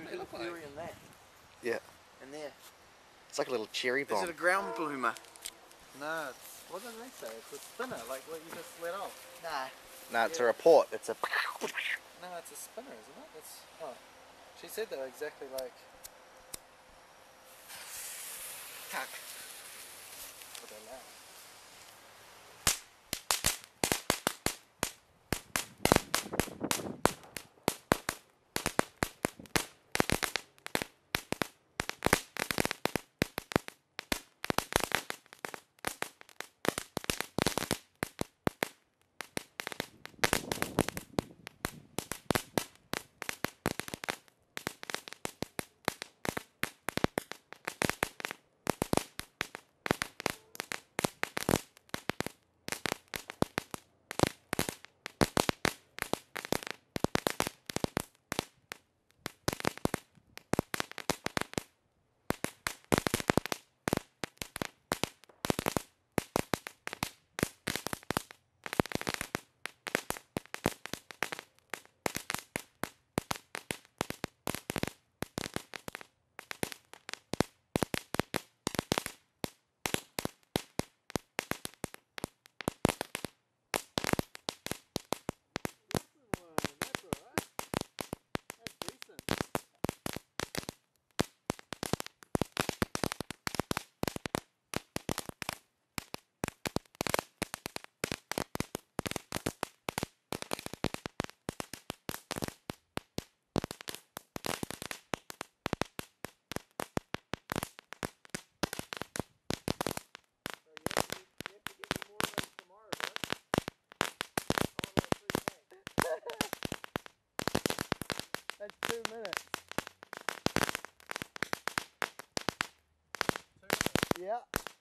What do they look like? In that. Yeah. And there. It's like a little cherry bomb. Is it a ground bloomer? No, it's, what did they say? It's a spinner, like what you just let off. Nah. No, it's a report. It's a... No, it's a spinner, isn't it? It's, oh. She said they were exactly like... Tuck. What they're loud. That's 2 minutes. 2 minutes. Yeah.